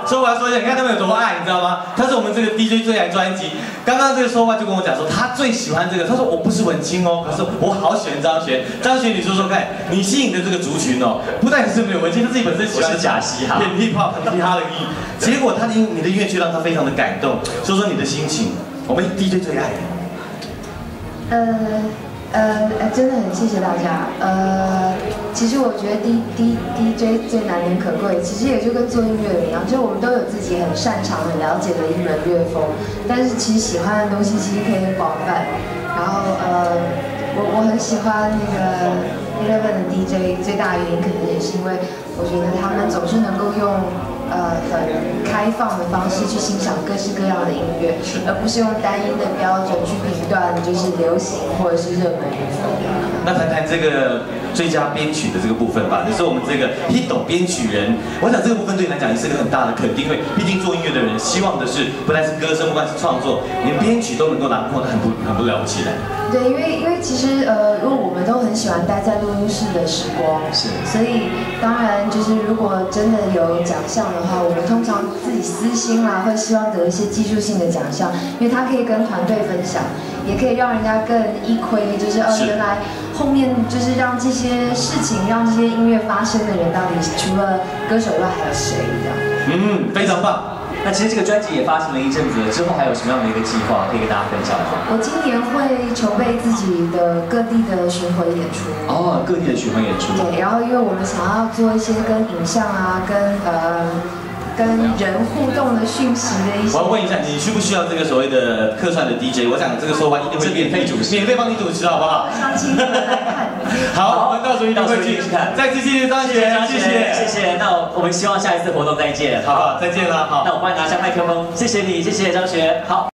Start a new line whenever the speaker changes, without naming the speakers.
所以我要说一下，你看他们有多爱，你知道吗？他是我们这个 DJ 最爱专辑。刚刚这个说话就跟我讲说，他最喜欢这个。他说我不是文青哦，可是我好喜欢张悬。张悬，你说说看，你吸引的这个族群哦，不但是没有文青，他自己本身喜欢
是假嘻哈，
很 hip hop， 很嘻哈的音。结果你的音乐却让他非常的感动。说说你的心情，我们 DJ 最爱。
真的很谢谢大家。其实我觉得 DJ 最难能可贵，其实也就跟做音乐的一样，就是我们都有自己很擅长、很了解的一门乐风，但是其实喜欢的东西其实可以很广泛。然后我很喜欢那个 Eleven 的 DJ， 最大的原因可能也是因为我觉得他们总是能够用很开放的方式去欣赏各式各样的音乐，而不是用单一的标准去评断就是流行或者是热门乐风。
那谈谈这个最佳编曲的这个部分吧。你是我们这个 Hit 编曲人，我想这个部分对你来讲也是个很大的肯定，因为毕竟做音乐的人希望的是，不但是歌声，不管是创作，连编曲都能够拿过，很不了不起的。
对，因为其实因为我们都很喜欢待在录音室的时光，
是，
所以当然就是如果真的有奖项的话，我们通常自己私心啦，会希望得一些技术性的奖项，因为它可以跟团队分享，也可以让人家更一窥，就是原来后面就是让这些事情、让这些音乐发生的人，到底除了歌手以外还有谁这样？
非常棒。
那其实这个专辑也发行了一阵子了，之后还有什么样的一个计划可以跟大家分享吗？
我今年会筹备自己的各地的巡回演出。
哦，各地的巡回演出。
对，然后因为我们想要做一些跟影像啊，跟人互动的讯息的一些。
我要问一下，你需不需要这个所谓的客串的 DJ？ 我想这个说完一定会免费主持，免费帮你主持，好不好？
相信你们来看。
好，我们到时候一定会去看。再次谢谢张悬，
谢谢。那我们希望下一次活动再见，
好，再见了。好，
那我帮你拿下麦克风，谢谢你，谢谢张悬，好。